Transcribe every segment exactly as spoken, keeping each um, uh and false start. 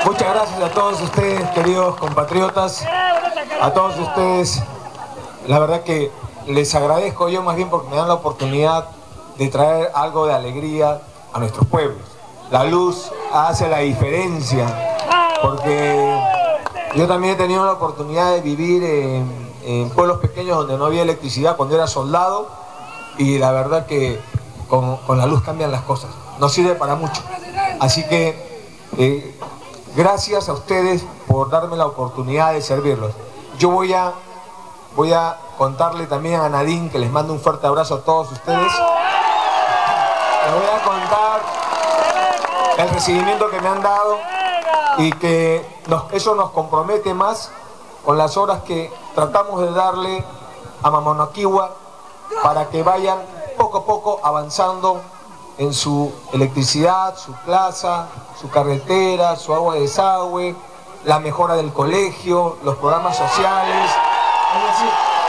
Muchas gracias a todos ustedes, queridos compatriotas, a todos ustedes. La verdad que les agradezco yo más bien porque me dan la oportunidad de traer algo de alegría a nuestros pueblos. La luz hace la diferencia, porque yo también he tenido la oportunidad de vivir en, en pueblos pequeños donde no había electricidad cuando era soldado, y la verdad que con, con la luz cambian las cosas, nos sirve para mucho. Así que eh, gracias a ustedes por darme la oportunidad de servirlos. Yo voy a, voy a contarle también a Nadine, que les mando un fuerte abrazo a todos ustedes. Les voy a contar el recibimiento que me han dado y que nos, eso nos compromete más con las obras que tratamos de darle a Mamahuaquihua para que vayan poco a poco avanzando en su electricidad, su plaza, su carretera, su agua de desagüe, la mejora del colegio, los programas sociales. Es decir,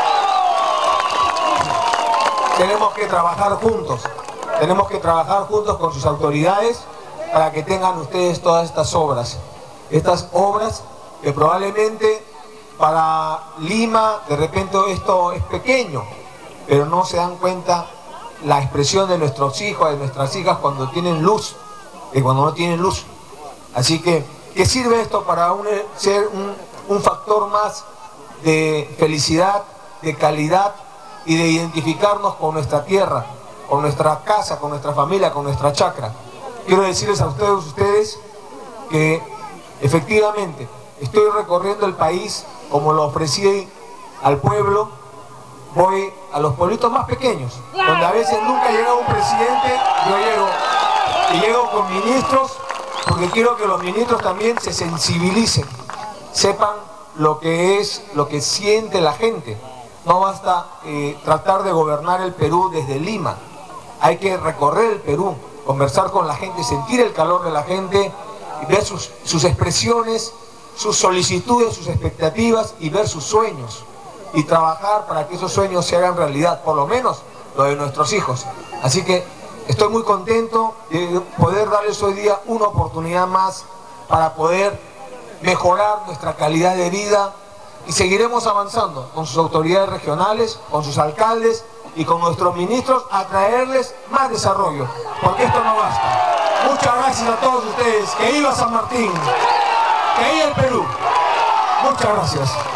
tenemos que trabajar juntos, tenemos que trabajar juntos con sus autoridades para que tengan ustedes todas estas obras. Estas obras que probablemente para Lima de repente esto es pequeño, pero no se dan cuenta la expresión de nuestros hijos, de nuestras hijas cuando tienen luz y cuando no tienen luz. Así que, ¿qué sirve esto para un, ser un, un factor más de felicidad, de calidad y de identificarnos con nuestra tierra, con nuestra casa, con nuestra familia, con nuestra chacra? Quiero decirles a ustedes, ustedes que efectivamente estoy recorriendo el país como lo ofrecí al pueblo. Voy a los pueblitos más pequeños, donde a veces nunca llega un presidente, yo llego y llego con ministros, porque quiero que los ministros también se sensibilicen, sepan lo que es, lo que siente la gente. No basta eh, tratar de gobernar el Perú desde Lima, hay que recorrer el Perú, conversar con la gente, sentir el calor de la gente, ver sus, sus expresiones, sus solicitudes, sus expectativas y ver sus sueños. Y trabajar para que esos sueños se hagan realidad, por lo menos lo de nuestros hijos. Así que estoy muy contento de poder darles hoy día una oportunidad más para poder mejorar nuestra calidad de vida, y seguiremos avanzando con sus autoridades regionales, con sus alcaldes y con nuestros ministros a traerles más desarrollo, porque esto no basta. Muchas gracias a todos ustedes. Que viva San Martín, que viva el Perú. Muchas gracias.